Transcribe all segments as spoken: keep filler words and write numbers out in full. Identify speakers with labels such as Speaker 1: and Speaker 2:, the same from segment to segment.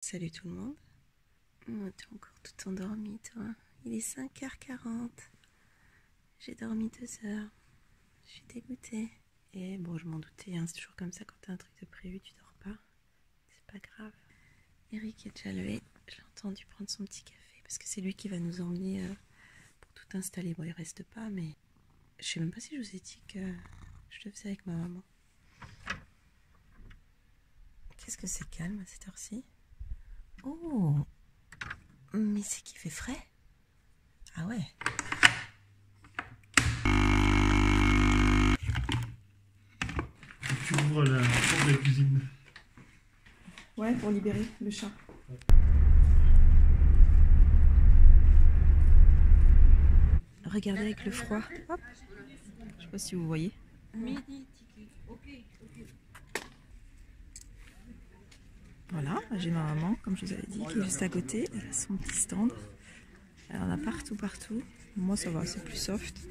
Speaker 1: Salut tout le monde. Oh, tu es encore tout endormi, toi. Il est cinq heures quarante. J'ai dormi deux heures. Je suis dégoûtée. Et bon, je m'en doutais, hein, c'est toujours comme ça quand t'as un truc de prévu, tu dors pas. C'est pas grave. Eric est déjà levé. Je l'ai entendu prendre son petit café parce que c'est lui qui va nous emmener euh, pour tout installer. Bon, il reste pas, mais je sais même pas si je vous ai dit que je le faisais avec ma maman. Qu'est-ce que c'est calme à cette heure-ci? Oh, mais c'est qu'il fait frais. Ah ouais.
Speaker 2: Tu ouvres la porte de la cuisine.
Speaker 3: Ouais, pour libérer le chat.
Speaker 1: Regardez avec le froid. Hop. Je sais pas si vous voyez. Voilà, j'ai ma maman, comme je vous avais dit, qui est juste à côté. Elle a son petit stand. Elle en a partout, partout. Moi, ça va, c'est plus soft.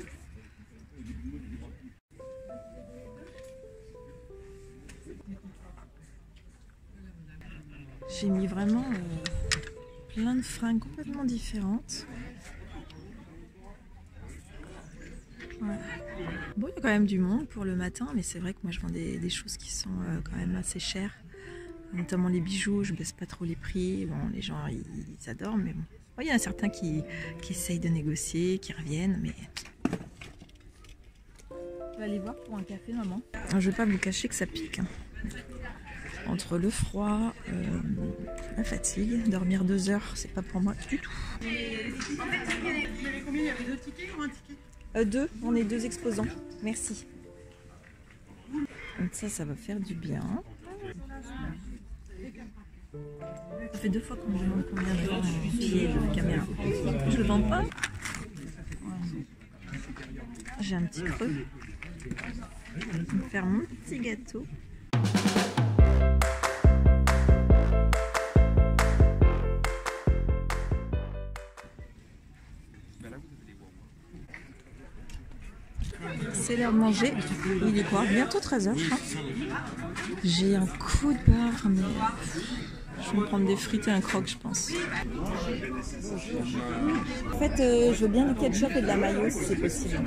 Speaker 1: J'ai mis vraiment euh, plein de fringues complètement différentes. Ouais. Bon, il y a quand même du monde pour le matin, mais c'est vrai que moi je vends des, des choses qui sont euh, quand même assez chères. Notamment les bijoux, je baisse pas trop les prix. Bon, les gens ils, ils adorent, mais bon. Il y en a certains qui, qui essayent de négocier, qui reviennent, mais.
Speaker 3: Tu vas aller voir pour un café, maman.
Speaker 1: Je vais pas vous cacher que ça pique. Hein. Entre le froid, euh, la fatigue, dormir deux heures, c'est pas pour moi du tout.
Speaker 3: En fait, vous avez combien? Il y avait deux tickets ou un ticket?
Speaker 1: Euh, deux, on est deux exposants. Merci. Donc ça, ça va faire du bien. Ça fait deux fois qu'on me demande combien de vend mon pied de la caméra. Je le vends pas. J'ai un petit creux. Je vais faire mon petit gâteau. C'est l'heure de manger. Il est quoi? Bientôt treize heures, je crois. J'ai un coup de barre, mais je vais me prendre des frites et un croque, je pense. En fait, euh, je veux bien du ketchup et de la mayo si c'est possible.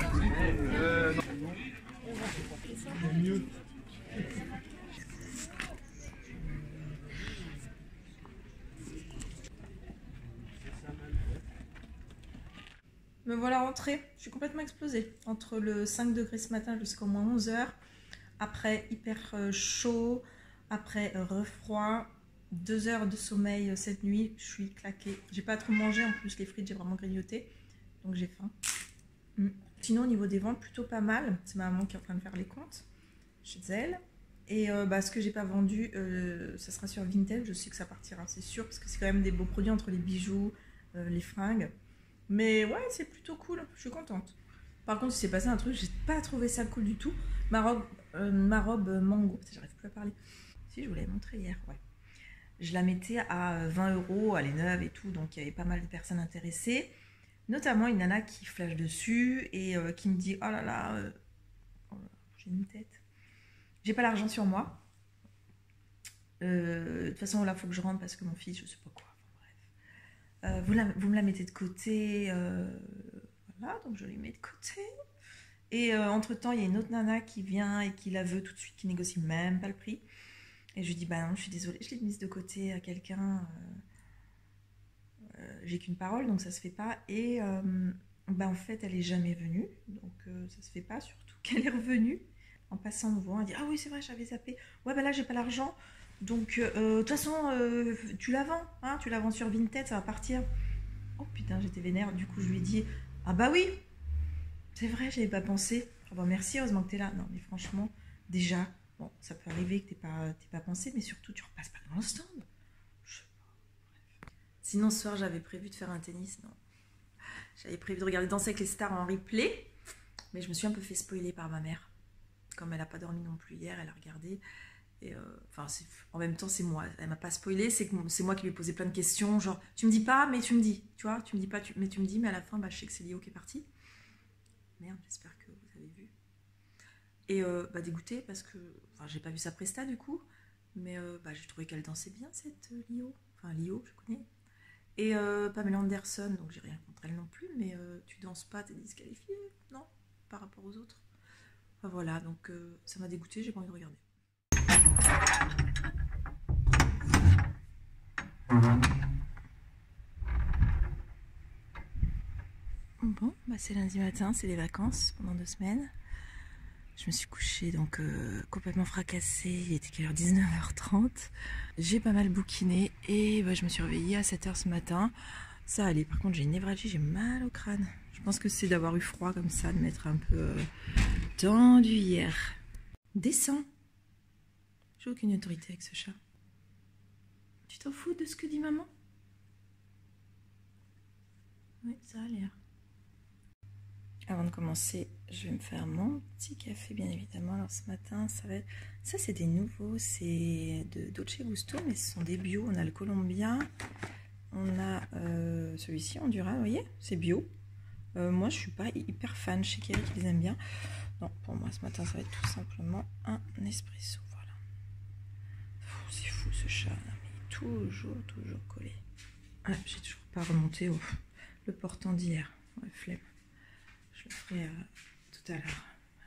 Speaker 3: Me voilà rentrée. Je suis complètement explosée. Entre le cinq degrés ce matin jusqu'au moins onze heures. Après, hyper chaud. Après, refroid. deux heures de sommeil cette nuit. Je suis claquée. J'ai pas trop mangé. En plus, les frites, j'ai vraiment grignoté. Donc, j'ai faim. Mm. Sinon, au niveau des ventes, plutôt pas mal. C'est ma maman qui est en train de faire les comptes chez elle. Et euh, bah, ce que j'ai pas vendu, euh, ça sera sur Vinted. Je sais que ça partira, c'est sûr. Parce que c'est quand même des beaux produits entre les bijoux, euh, les fringues. Mais ouais, c'est plutôt cool, je suis contente. Par contre, il s'est passé un truc, j'ai pas trouvé ça cool du tout. Ma robe, euh, ma robe mango, j'arrive plus à parler. Si, je vous l'avais montré hier, ouais. Je la mettais à vingt euros, elle est neuve et tout, donc il y avait pas mal de personnes intéressées. Notamment une nana qui flash dessus et euh, qui me dit oh là là, euh, oh là, j'ai une tête. J'ai pas l'argent sur moi. Euh, de toute façon, là, il faut que je rentre parce que mon fils, je sais pas quoi. Euh, vous, la, vous me la mettez de côté, euh, voilà, donc je les mets de côté. Et euh, entre temps, il y a une autre nana qui vient et qui la veut tout de suite, qui négocie même pas le prix. Et je lui dis, bah non, je suis désolée, je l'ai mise de côté à quelqu'un. Euh, euh, J'ai qu'une parole, donc ça se fait pas. Et euh, bah en fait, elle est jamais venue, donc euh, ça se fait pas, surtout qu'elle est revenue. En passant, on voit, elle dit, ah oui, c'est vrai, j'avais zappé. Ouais, bah là, j'ai pas l'argent. Donc, de euh, toute façon, euh, tu la vends, hein, tu la vends sur Vinted, ça va partir. Oh putain, j'étais vénère. Du coup, je lui ai dit, ah bah oui, c'est vrai, j'avais pas pensé. Oh bah merci, heureusement que t'es là. Non, mais franchement, déjà, bon, ça peut arriver que t'aies pas, t'aies pas pensé, mais surtout, tu repasses pas dans le stand. Je sais pas. Bref. Sinon, ce soir, j'avais prévu de faire un tennis, non. J'avais prévu de regarder Danser avec les stars en replay, mais je me suis un peu fait spoiler par ma mère. Comme elle a pas dormi non plus hier, elle a regardé. Et euh, enfin, en même temps, c'est moi. Elle m'a pas spoilé, c'est c'est moi qui lui ai posé plein de questions. Genre, tu me dis pas, mais tu me dis. Tu vois, tu me dis pas, tu, mais tu me dis. Mais à la fin, bah, je sais que c'est Léo qui est parti. Merde, j'espère que vous avez vu. Et euh, bah, dégoûtée parce que. Enfin, j'ai pas vu sa presta du coup. Mais euh, bah, j'ai trouvé qu'elle dansait bien, cette euh, Léo. enfin Lio, je connais. Et euh, Pamela Anderson, donc j'ai rien contre elle non plus, mais euh, tu danses pas, t'es disqualifiée, non, par rapport aux autres. Enfin, voilà, donc euh, ça m'a dégoûtée, j'ai pas envie de regarder.
Speaker 1: Bon, bah c'est lundi matin, c'est les vacances pendant deux semaines. Je me suis couchée donc euh, complètement fracassée, il était quelle heure, dix-neuf heures trente. J'ai pas mal bouquiné et bah, je me suis réveillée à sept heures ce matin. Ça allait, par contre j'ai une névralgie, j'ai mal au crâne. Je pense que c'est d'avoir eu froid comme ça, de m'être un peu euh, tendu hier. Descends. J'ai aucune autorité avec ce chat. Tu t'en fous de ce que dit maman? Oui, ça a l'air. Avant de commencer, je vais me faire mon petit café, bien évidemment. Alors ce matin, ça va être... Ça, c'est des nouveaux, c'est de Dolce Gusto, mais ce sont des bio. On a le colombien, on a euh, celui-ci, Honduras, vous voyez, c'est bio. Euh, moi, je suis pas hyper fan, je sais qu'il y a qui les aiment bien. Non, pour moi, ce matin, ça va être tout simplement un espresso, voilà. C'est fou, ce chat, là, mais il est toujours, toujours collé. Ah, j'ai toujours pas remonté au... le portant d'hier, ouais, flemme. Je le ferai euh, tout à l'heure.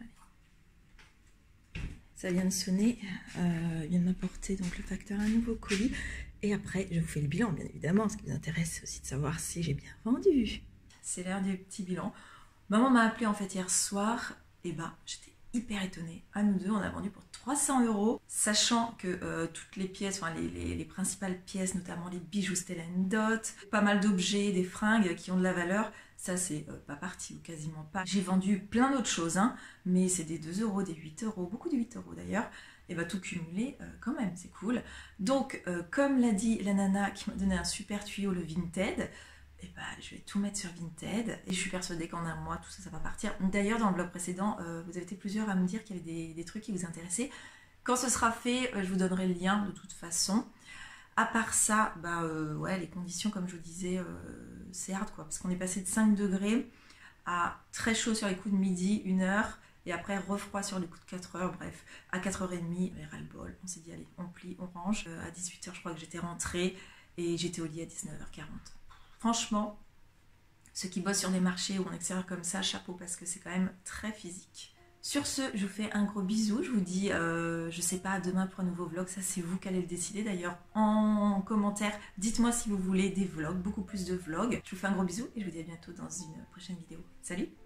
Speaker 1: Ça vient de sonner, euh, il vient de m'apporter donc le facteur un nouveau colis. Et après, je vous fais le bilan, bien évidemment. Ce qui nous intéresse, c'est aussi de savoir si j'ai bien vendu. C'est l'heure du petit bilan. Maman m'a appelé en fait hier soir. Et bah, j'étais hyper étonnée. À nous deux, on a vendu pour trois cents euros. Sachant que euh, toutes les pièces, enfin les, les, les principales pièces, notamment les bijoux Stella Dot, pas mal d'objets, des fringues qui ont de la valeur. Ça, c'est euh, pas parti ou quasiment pas. J'ai vendu plein d'autres choses, hein, mais c'est des deux euros, des huit euros, beaucoup de huit euros d'ailleurs. Et bah tout cumulé, euh, quand même, c'est cool. Donc, euh, comme l'a dit la nana qui m'a donné un super tuyau, le Vinted, et bah je vais tout mettre sur Vinted. Et je suis persuadée qu'en un mois, tout ça, ça va partir. D'ailleurs, dans le blog précédent, euh, vous avez été plusieurs à me dire qu'il y avait des, des trucs qui vous intéressaient. Quand ce sera fait, euh, je vous donnerai le lien de toute façon. À part ça, bah euh, ouais, les conditions, comme je vous disais, euh, c'est hard quoi, parce qu'on est passé de cinq degrés à très chaud sur les coups de midi, une heure, et après refroid sur les coups de quatre heures, bref, à quatre heures trente, les ras-le-bol, on s'est dit allez, on plie, on range. Euh, à dix-huit heures, je crois que j'étais rentrée, et j'étais au lit à dix-neuf heures quarante. Franchement, ceux qui bossent sur des marchés ou en extérieur comme ça, chapeau, parce que c'est quand même très physique. Sur ce, je vous fais un gros bisou, je vous dis, euh, je sais pas, à demain pour un nouveau vlog, ça c'est vous qui allez le décider. D'ailleurs, en commentaire, dites-moi si vous voulez des vlogs, beaucoup plus de vlogs. Je vous fais un gros bisou et je vous dis à bientôt dans une prochaine vidéo. Salut!